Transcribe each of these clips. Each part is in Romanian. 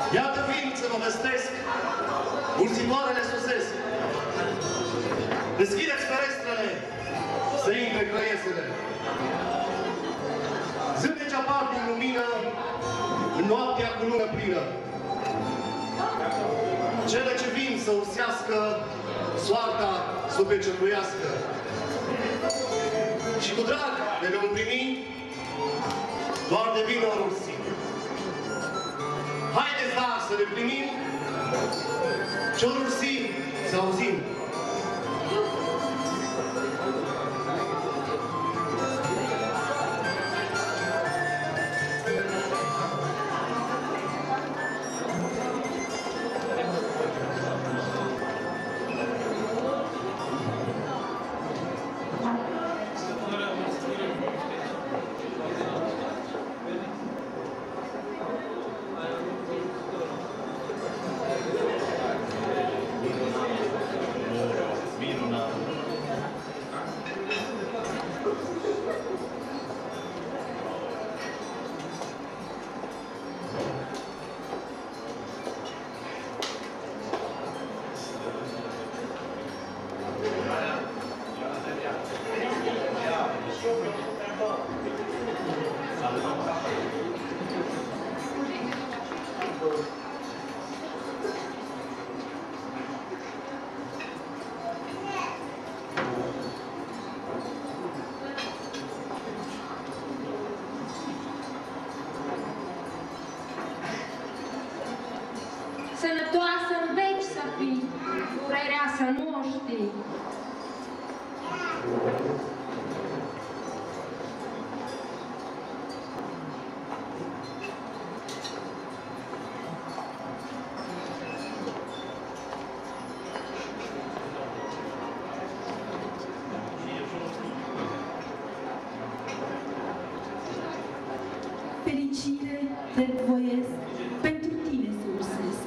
Iată vin să vă vestesc, ursitoarele sosesc. Deschideți ferestrele, să intre creiesele. Zâmbeci apar din lumină, în noaptea cu lună plină. Cele ce vin să ursească, soarta să o pecetuiască. Și cu drag le vom primi doar de vină ursi. Haideți, dar, să le primim ce-o ursi să auzim. Sănătoasă în veci să fii, durerea să nu o știi. Fericire te voiesc pentru tine să ursesc.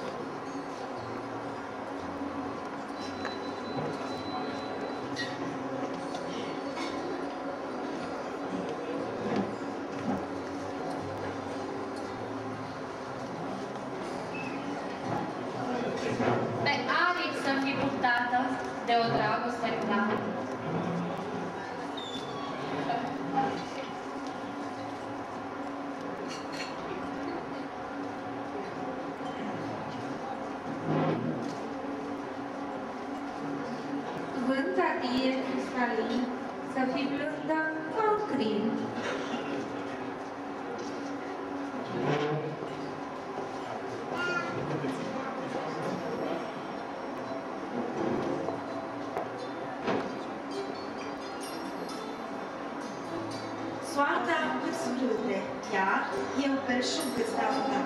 Pe aripi să fii purtată de o dragoste plană. Vânt adie cristalin, să fii blândă ca un crin. Soarta îți plute, iar eu belșug îți dau da.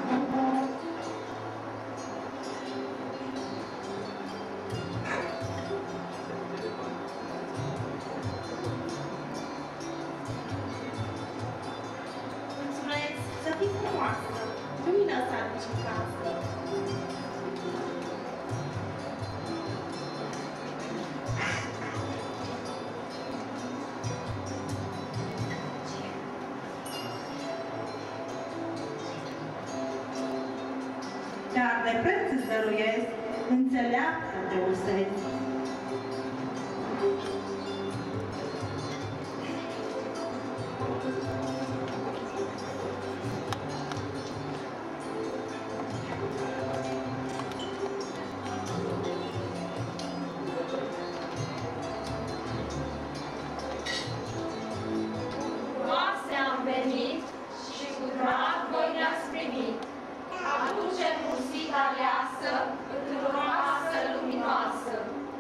Mulțumesc să fii frumoasă, lumină să aduci în casă. Dar de preț îți dăruiesc, înțeleaptă te ursezi. Frumoase am venit și cu drag voi ne-ați primit. Aducem ursita aleasă într-o masă luminoasă.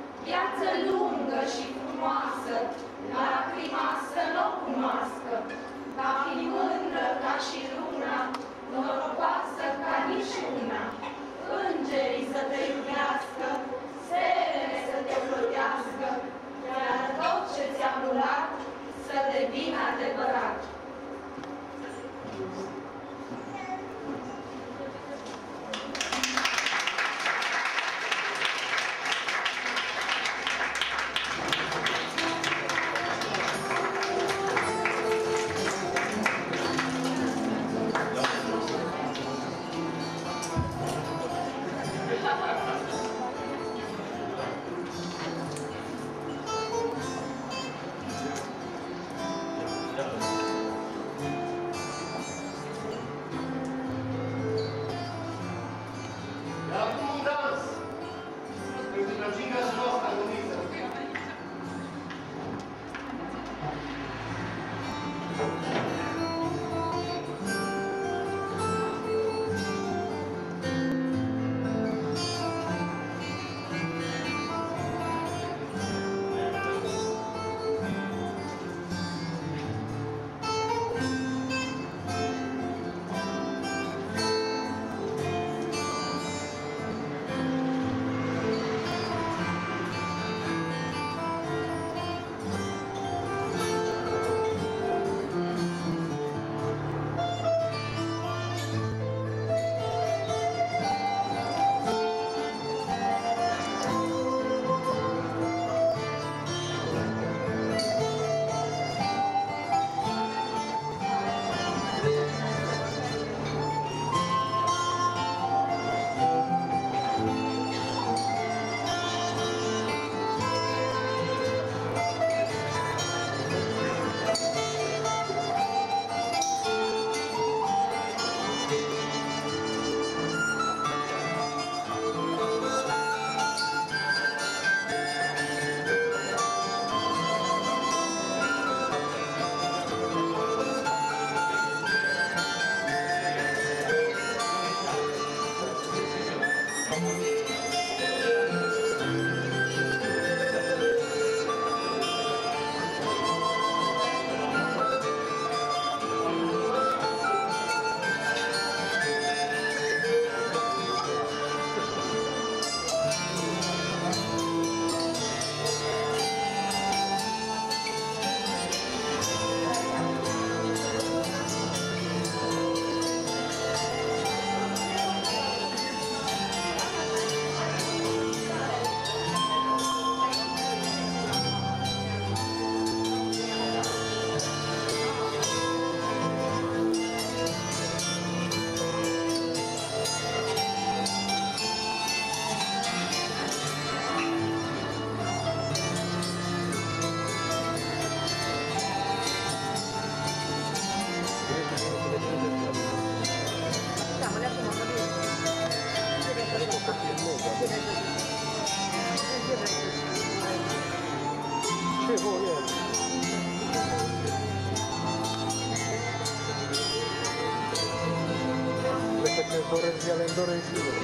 pe ce își doresc ele, îmi doresc și eu.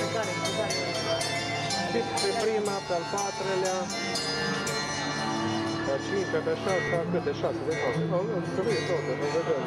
Pe prima, pe al patrulea, pe a cincea, pe a șasea, câte 6 de fapt. Nu, scrie toate, să vedem.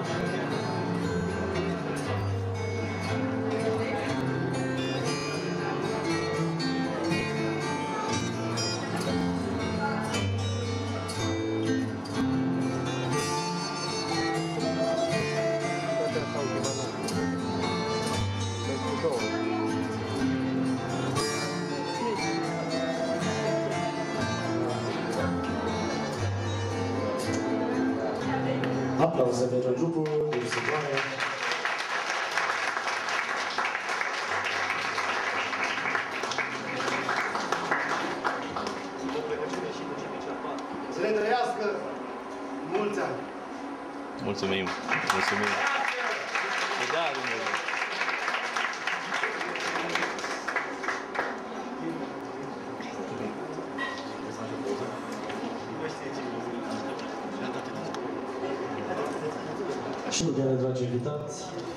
Aplauze pentru grupul cursitoare. Să le trăiască mulți ani! Mulțumim! Mulțumim! Da, Dumnezeu! Și, dragi invitați,